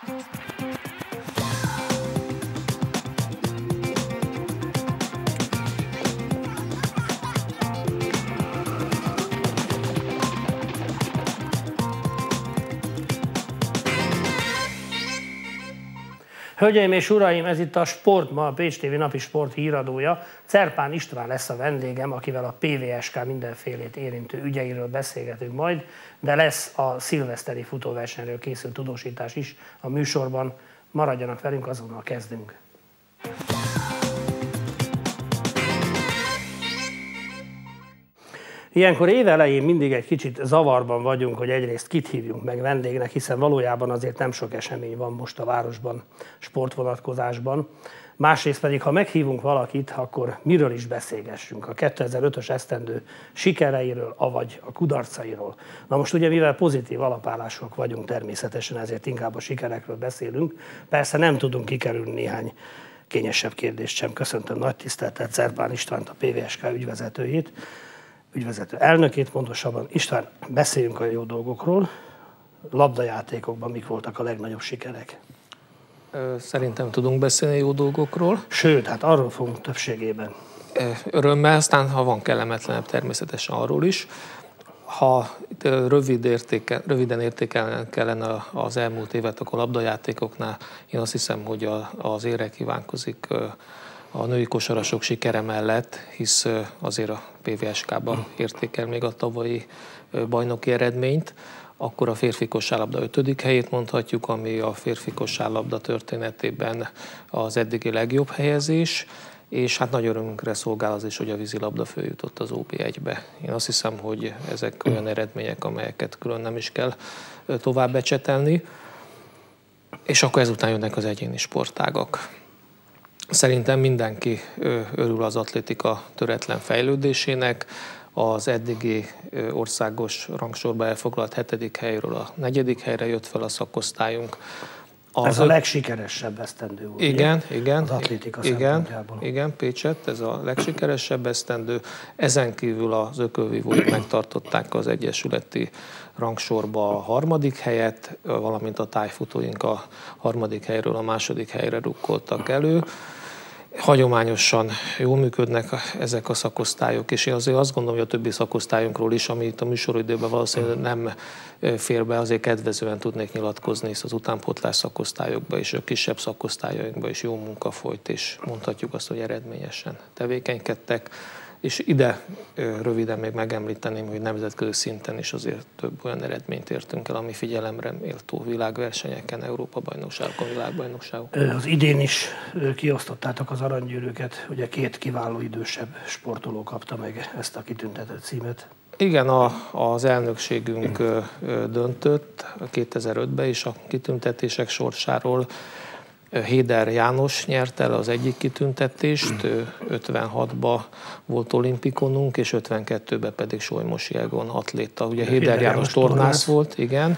Hölgyeim és uraim, ez itt a Sport Ma, a Pécs TV napi sport híradója. Cerpán István lesz a vendégem, akivel a PVSK mindenfélét érintő ügyeiről beszélgetünk majd, de lesz a szilveszteri futóversenyről készült tudósítás is a műsorban. Maradjanak velünk, azonnal kezdünk. Ilyenkor évelején mindig egy kicsit zavarban vagyunk, hogy egyrészt kit hívjunk meg vendégnek, hiszen valójában azért nem sok esemény van most a városban sportvonatkozásban. Másrészt pedig, ha meghívunk valakit, akkor miről is beszélgessünk? A 2005-ös esztendő sikereiről, avagy a kudarcairól. Na most ugye, mivel pozitív alapállások vagyunk természetesen, ezért inkább a sikerekről beszélünk. Persze nem tudunk kikerülni néhány kényesebb kérdést sem. Köszöntöm nagy tisztelettel Cerpán Istvánt, a PVSK ügyvezető elnökét, pontosabban. István, beszéljünk a jó dolgokról. Labdajátékokban mik voltak a legnagyobb sikerek? Szerintem tudunk beszélni jó dolgokról. Sőt, hát arról fogunk többségében. Örömmel, aztán ha van kellemetlenebb, természetesen arról is. Ha röviden értékelni kellene az elmúlt évet, akkor a labdajátékoknál én azt hiszem, hogy az érre kívánkozik a női kosarasok sikere mellett, hisz azért a PVSK-ban értékel még a tavalyi bajnoki eredményt, akkor a férfi kosárlabda 5. helyét mondhatjuk, ami a férfi kosárlabda történetében az eddigi legjobb helyezés, és hát nagy örömünkre szolgál az is, hogy a vízilabda följutott az OB1-be. Én azt hiszem, hogy ezek olyan eredmények, amelyeket külön nem is kell tovább becsetelni, és akkor ezután jönnek az egyéni sportágak. Szerintem mindenki örül az atlétika töretlen fejlődésének, az eddigi országos rangsorba elfoglalt 7. helyről a 4. helyre jött fel a szakosztályunk. Ez a legsikeresebb esztendő volt. Igen, az atlétika szempontjából. Igen, Pécsett, ez a legsikeresebb esztendő. Ezen kívül az ökölvívók megtartották az egyesületi rangsorba a 3. helyet, valamint a tájfutóink a 3. helyről a 2. helyre rukkoltak elő. Hagyományosan jól működnek ezek a szakosztályok, és én azért azt gondolom, hogy a többi szakosztályunkról is, ami itt a műsoridőben valószínűleg nem fér be, azért kedvezően tudnék nyilatkozni, hisz az utánpótlás szakosztályokban és a kisebb szakosztályainkban is jó munka folyt, és mondhatjuk azt, hogy eredményesen tevékenykedtek. És ide röviden még megemlíteném, hogy nemzetközi szinten is azért több olyan eredményt értünk el, ami figyelemre méltó világversenyeken, Európa-bajnokságokon, világbajnokságokon. Az idén is kiosztottátok az aranygyűrűket, ugye 2 kiváló idősebb sportoló kapta meg ezt a kitüntető címet. Igen, az elnökségünk döntött 2005-ben is a kitüntetések sorsáról. Héder János nyert el az egyik kitüntetést, 56-ban volt olimpikonunk, és 52-ben pedig Solymosi Egon atléta. Ugye Héder János tornász volt, igen,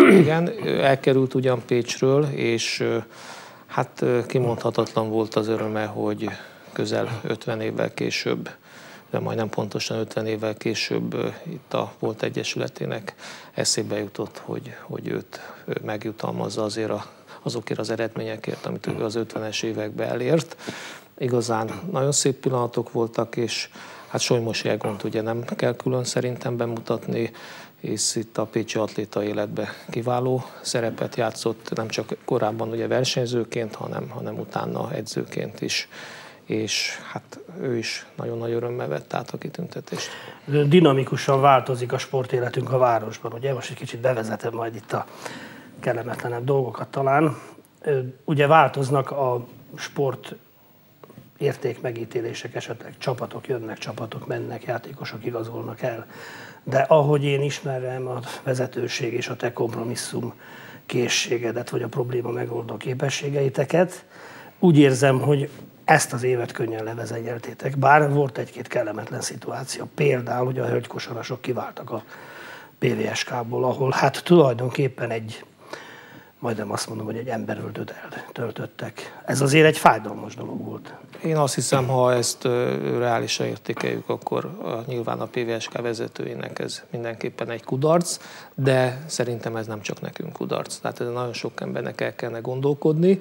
elkerült ugyan Pécsről, és hát kimondhatatlan volt az öröme, hogy közel 50 évvel később, de majdnem pontosan 50 évvel később itt a Volt Egyesületének eszébe jutott, hogy őt megjutalmazza azért azokért az eredményekért, amit ő az 50-es években elért. Igazán nagyon szép pillanatok voltak, és hát Solymosi Egont ugye nem kell külön szerintem bemutatni, és itt a pécsi atléta életben kiváló szerepet játszott, nem csak korábban ugye versenyzőként, hanem utána edzőként is. És hát ő is nagyon nagy örömmel vett át a kitüntetést. Dinamikusan változik a sportéletünk a városban, ugye? Most egy kicsit bevezetem majd itt a kellemetlenebb dolgokat talán. Ugye változnak a sport értékmegítélések, esetleg csapatok jönnek, csapatok mennek, játékosok igazolnak el. De ahogy én ismerem a vezetőség és a te kompromisszum készségedet, vagy a probléma megoldó képességeiteket, úgy érzem, hogy ezt az évet könnyen levezényeltétek, bár volt egy-két kellemetlen szituáció. Például, hogy a hölgykosarasok kiváltak a PVSK-ból, ahol hát tulajdonképpen egy majdnem azt mondom, hogy egy emberöldöt eltöltöttek. Ez azért egy fájdalmas dolog volt. Én azt hiszem, ha ezt reálisan értékeljük, akkor nyilván a PVSK vezetőinek ez mindenképpen egy kudarc, de szerintem ez nem csak nekünk kudarc. Tehát ez nagyon sok embernek el kellene gondolkodni,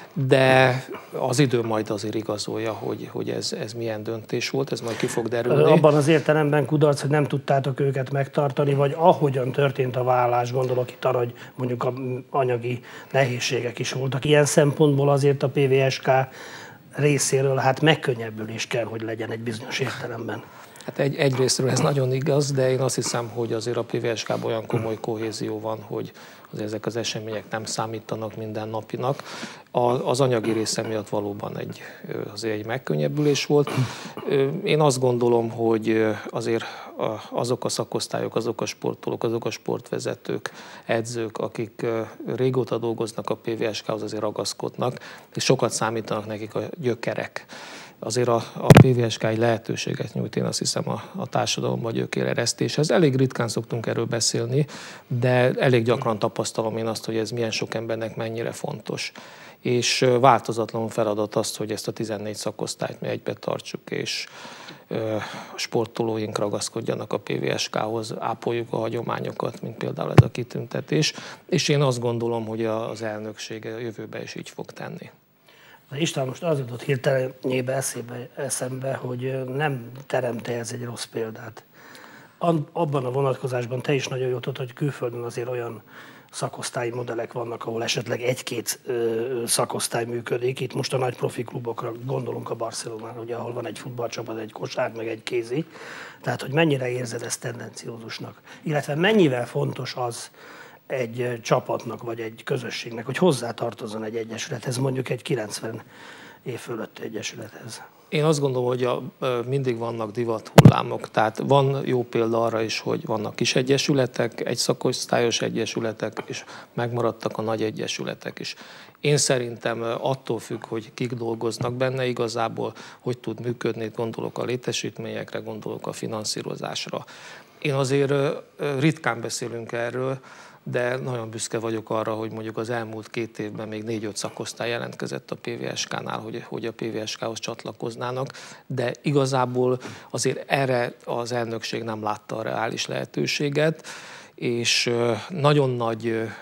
de az idő majd azért igazolja, hogy ez milyen döntés volt, ez majd ki fog derülni. Abban az értelemben kudarc, hogy nem tudtátok őket megtartani, vagy ahogyan történt a vállás, gondolok itt arra, hogy mondjuk a anyagi nehézségek is voltak. Ilyen szempontból azért a PVSK részéről hát megkönnyebbülés kell, hogy legyen egy bizonyos értelemben. Hát egyrésztről ez nagyon igaz, de én azt hiszem, hogy azért a PVSK-ban olyan komoly kohézió van, hogy azért ezek az események nem számítanak mindennapinak. Az anyagi része miatt valóban azért egy megkönnyebbülés volt. Én azt gondolom, hogy azért azok a szakosztályok, azok a sportolók, azok a sportvezetők, edzők, akik régóta dolgoznak a PVSK-hoz, azért ragaszkodnak, és sokat számítanak nekik a gyökerek. Azért a PVSK egy lehetőséget nyújt, én azt hiszem a társadalomban gyökéreresztéshez. Elég ritkán szoktunk erről beszélni, de elég gyakran tapasztalom én azt, hogy ez milyen sok embernek mennyire fontos. És változatlanul feladat azt, hogy ezt a 14 szakosztályt mi egybe tartsuk, és a sportolóink ragaszkodjanak a PVSK-hoz, ápoljuk a hagyományokat, mint például ez a kitüntetés. És én azt gondolom, hogy az elnökség a jövőben is így fog tenni. István, most az jutott hirtelenjébe eszembe, hogy nem teremte ez egy rossz példát. Abban a vonatkozásban te is nagyon jól tudod, hogy külföldön azért olyan szakosztályi modellek vannak, ahol esetleg egy-két szakosztály működik. Itt most a nagy profi klubokra gondolunk, a Barcelonára, ugye, ahol van egy futballcsapat, egy kosár, meg egy kézi. Tehát, hogy mennyire érzed ezt tendenciózusnak? Illetve mennyivel fontos az egy csapatnak, vagy egy közösségnek, hogy hozzátartozzon egy egyesülethez, mondjuk egy 90 év fölötti egyesülethez? Én azt gondolom, hogy mindig vannak divathullámok. Tehát van jó példa arra is, hogy vannak kis egyesületek, egy szakosztályos egyesületek, és megmaradtak a nagy egyesületek is. Én szerintem attól függ, hogy kik dolgoznak benne igazából, hogy tud működni, gondolok a létesítményekre, gondolok a finanszírozásra. Én azért ritkán beszélünk erről, de nagyon büszke vagyok arra, hogy mondjuk az elmúlt 2 évben még 4-5 szakosztály jelentkezett a PVSK-nál, hogy a PVSK-hoz csatlakoznának, de igazából azért erre az elnökség nem látta a reális lehetőséget, és nagyon nagy,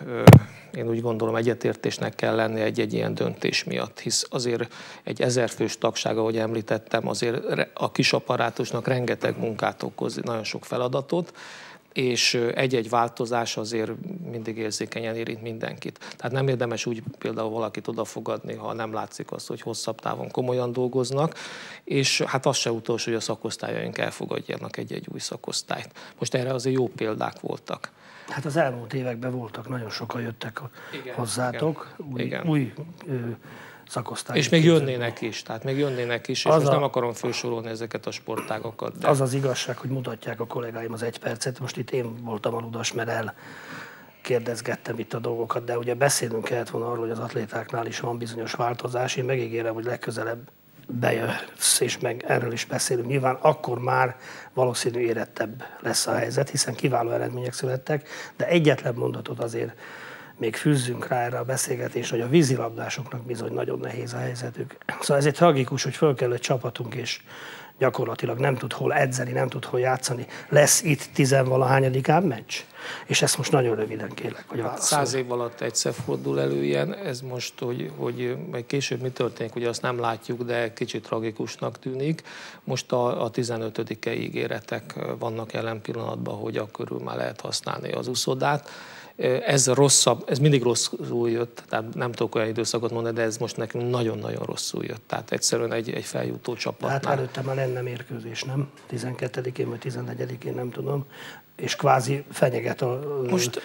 én úgy gondolom, egyetértésnek kell lenni egy ilyen döntés miatt, hisz azért egy 1000 fős tagság, ahogy említettem, azért a kis apparátusnak rengeteg munkát okoz, nagyon sok feladatot, és egy-egy változás azért mindig érzékenyen érint mindenkit. Tehát nem érdemes úgy például valakit odafogadni, ha nem látszik azt, hogy hosszabb távon komolyan dolgoznak, és hát az se utolsó, hogy a szakosztályaink elfogadjanak egy-egy új szakosztályt. Most erre azért jó példák voltak. Hát az elmúlt években voltak, nagyon sokan jöttek hozzátok, új szakosztályok. És még jönnének is, és most nem akarom felsorolni ezeket a sportágokat. De... Az az igazság, hogy mutatják a kollégáim az 1 percet. Most itt én voltam aludas, mert elkérdezgettem itt a dolgokat, de ugye beszélnünk kellett volna arról, hogy az atlétáknál is van bizonyos változás. Én megígérem, hogy legközelebb bejössz, és meg erről is beszélünk. Nyilván akkor már valószínű érettebb lesz a helyzet, hiszen kiváló eredmények születtek, de egyetlen mondatot azért még fűzzünk rá erre a beszélgetésre, hogy a vízilabdásoknak bizony nagyon nehéz a helyzetük. Szóval ezért tragikus, hogy föl kell egy csapatunk, és gyakorlatilag nem tud hol edzeni, nem tud hol játszani. Lesz itt 10-valahányadikán meccs? És ezt most nagyon röviden kérlek, hogy válaszolj. 100 év alatt egyszer fordul elő ilyen, ez most, hogy majd később mi történik, ugye azt nem látjuk, de kicsit tragikusnak tűnik. Most a 15-e ígéretek vannak jelen pillanatban, hogy akkörül már lehet használni az úszodát. Ez rosszabb, ez mindig rosszul jött, tehát nem tudok olyan időszakot mondani, de ez most nekünk nagyon-nagyon rosszul jött. Tehát egyszerűen egy feljutó csapatnál. Hát előtte már lenne mérkőzés, nem? 12-én vagy 14-én, nem tudom. És kvázi fenyeget a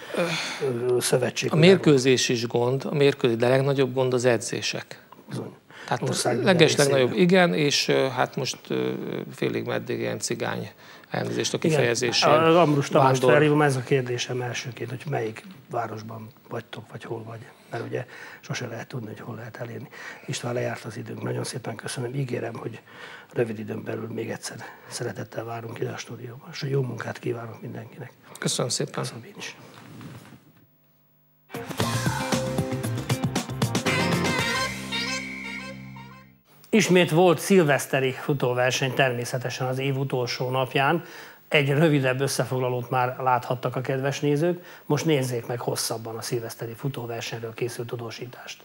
szövetség. A mérkőzés is gond, de a legnagyobb gond az edzések. Bizony. Hát legnagyobb, igen, és hát most félig meddig ilyen cigány elnézést a kifejezéssel. Ambrus Tamást felhívom, ez a kérdésem elsőként, hogy melyik városban vagytok, vagy hol vagy. Mert ugye sose lehet tudni, hogy hol lehet elérni. István, lejárt az időnk, nagyon szépen köszönöm. Ígérem, hogy rövid időn belül még egyszer szeretettel várunk ide a stúdióban. És jó munkát kívánok mindenkinek. Köszönöm szépen. Köszönöm én is. Ismét volt szilveszteri futóverseny, természetesen az év utolsó napján. Egy rövidebb összefoglalót már láthattak a kedves nézők, most nézzék meg hosszabban a szilveszteri futóversenyről készült tudósítást.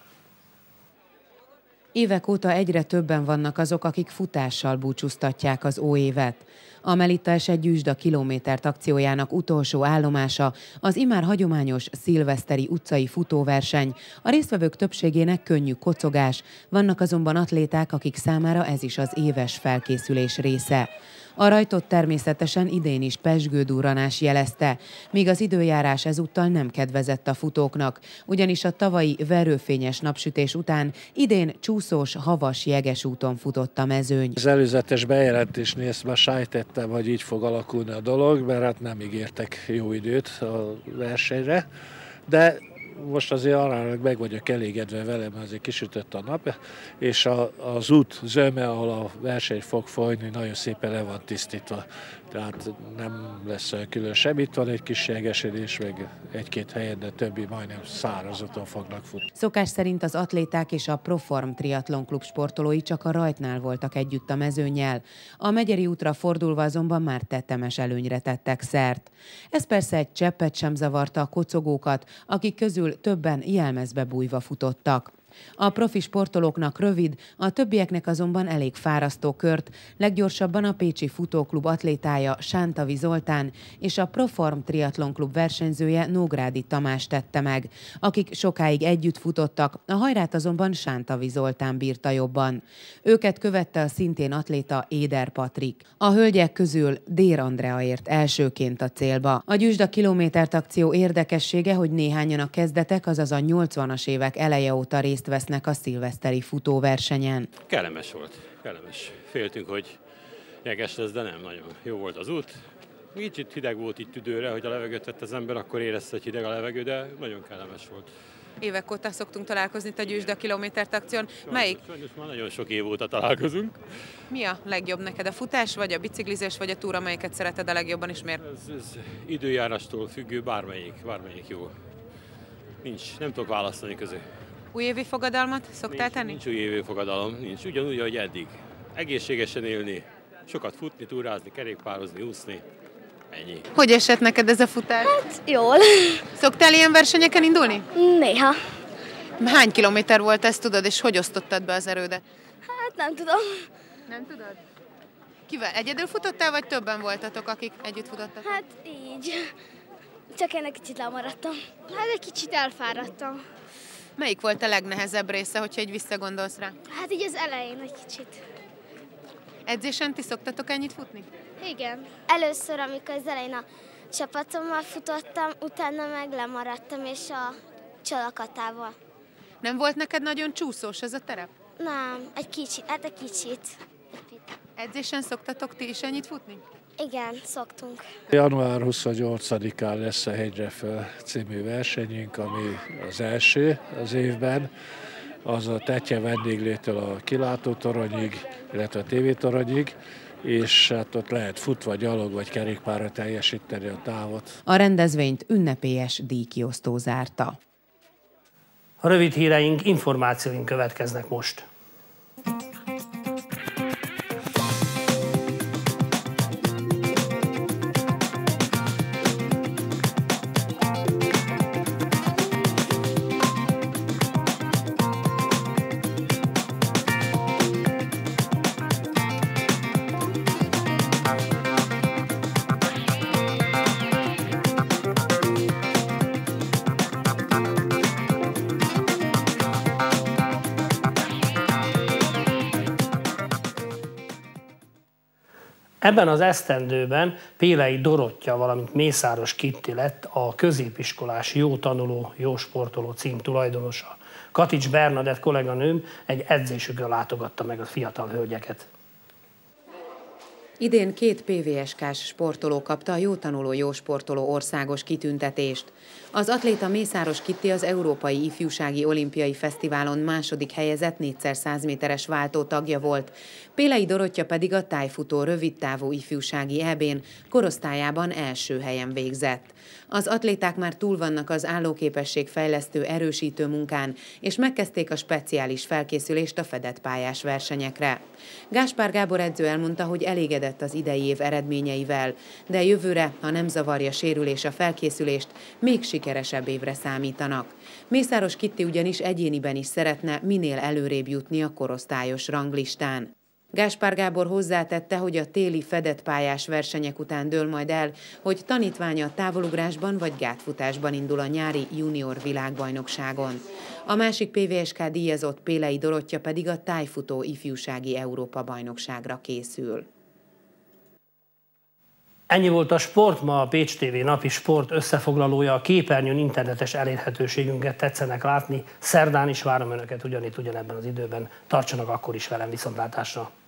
Évek óta egyre többen vannak azok, akik futással búcsúztatják az óévet. A Melitta Eset Gyűjtsd kilométert akciójának utolsó állomása az immár hagyományos szilveszteri utcai futóverseny. A résztvevők többségének könnyű kocogás, vannak azonban atléták, akik számára ez is az éves felkészülés része. A rajtot természetesen idén is pezsgődurranás jelezte, míg az időjárás ezúttal nem kedvezett a futóknak, ugyanis a tavalyi verőfényes napsütés után idén csúszós, havas, jeges úton futott a mezőny. Az előzetes bejelentésnél ezt már sejtettem, hogy így fog alakulni a dolog, mert hát nem ígértek jó időt a versenyre, de most azért arra meg vagyok elégedve vele, mert azért kisütött a nap, és az út zöme, ahol a verseny fog folyni, nagyon szépen le van tisztítva. Tehát nem lesz olyan külön semmi. Itt van egy kis jegesedés, meg egy-két helyen, de többi majdnem száraz úton fognak futni. Szokás szerint az atléták és a Proform Triathlon Klub sportolói csak a rajtnál voltak együtt a mezőnnyel. A Megyeri útra fordulva azonban már tetemes előnyre tettek szert. Ez persze egy cseppet sem zavarta a kocogókat, akik közül többen jelmezbe bújva futottak. A profi sportolóknak rövid, a többieknek azonban elég fárasztó kört, leggyorsabban a Pécsi Futóklub atlétája Sántavi Zoltán és a Proform Triathlon Klub versenyzője Nógrádi Tamás tette meg, akik sokáig együtt futottak, a hajrát azonban Sántavi Zoltán bírta jobban. Őket követte a szintén atléta Éder Patrik. A hölgyek közül Dér Andrea ért elsőként a célba. A Gyűjtsd kilométert akció érdekessége, hogy néhányan a kezdetek, azaz a 80-as évek eleje óta részt vesznek a szilveszteri futóversenyen. Kellemes volt, kellemes. Féltünk, hogy jeges lesz, de nem, nagyon jó volt az út. Kicsit hideg volt itt tüdőre, hogy a levegőt vett az ember, akkor érezte, hogy hideg a levegő, de nagyon kellemes volt. Évek óta szoktunk találkozni itt a Gyűjtsd kilométert akción. Melyik? Sajnos már nagyon sok év óta találkozunk. Mi a legjobb neked? A futás, vagy a biciklizés, vagy a túra, melyiket szereted a legjobban, és miért? Ez időjárástól függő, bármelyik jó. Nem tudok választani közé. Újévi fogadalmat szoktál tenni? Nincs újévi fogadalom, nincs. Ugyanúgy, ahogy eddig. Egészségesen élni, sokat futni, túrázni, kerékpározni, úszni. Ennyi. Hogy esett neked ez a futás? Hát, jól. Szoktál ilyen versenyeken indulni? Néha. Hány kilométer volt ez, tudod, és hogy osztottad be az erődet? Hát nem tudom. Nem tudod? Kivel? Egyedül futottál, vagy többen voltatok, akik együtt futottak? Hát így. Csak én egy kicsit lemaradtam. Hát egy kicsit elfáradtam. Melyik volt a legnehezebb része, hogyha így visszagondolsz rá? Hát így az elején egy kicsit. Edzésen ti szoktatok ennyit futni? Igen. Először, amikor az elején a csapatommal futottam, utána meg lemaradtam, és a csalakatával. Nem volt neked nagyon csúszós ez a terep? Nem, egy kicsit, hát egy kicsit. Edzésen szoktatok ti is ennyit futni? Igen, szoktunk. Január 28-án lesz a Hegyre föl című versenyünk, ami az első az évben. Az a Tetje vendéglétől a kilátótoronyig, illetve a tévétoronyig, és hát ott lehet futva, gyalog vagy kerékpárra teljesíteni a távot. A rendezvényt ünnepélyes díjkiosztó zárta. A rövid híreink, információink következnek most. Ebben az esztendőben Pélei Dorottya, valamint Mészáros Kitti lett a középiskolás jó tanuló, jó sportoló cím tulajdonosa. Katics Bernadett kolléganőm egy edzésükön látogatta meg a fiatal hölgyeket. Idén 2 PVSK-s sportoló kapta a Jó tanuló, jó sportoló országos kitüntetést. Az atléta Mészáros Kitti az Európai Ifjúsági Olimpiai Fesztiválon második helyezett 4x100 méteres váltó tagja volt. Pélei Dorottya pedig a tájfutó rövidtávú ifjúsági EB-n korosztályában első helyen végzett. Az atléták már túl vannak az állóképességfejlesztő erősítő munkán, és megkezdték a speciális felkészülést a fedett pályás versenyekre. Gáspár Gábor edző elmondta, hogy elégedett az idei év eredményeivel, de jövőre, ha nem zavarja sérülés a felkészülést, még sikeresebb évre számítanak. Mészáros Kitti ugyanis egyéniben is szeretne minél előrébb jutni a korosztályos ranglistán. Gáspár Gábor hozzátette, hogy a téli fedett pályás versenyek után dől majd el, hogy tanítványa távolugrásban vagy gátfutásban indul a nyári junior világbajnokságon. A másik PVSK díjazott Pélei Dorottya pedig a tájfutó ifjúsági Európa-bajnokságra készül. Ennyi volt a Sport, ma a Pécs TV napi sport összefoglalója. A képernyőn internetes elérhetőségünket tetszenek látni. Szerdán is várom Önöket ugyanebben az időben. Tartsanak akkor is velem, viszontlátásra!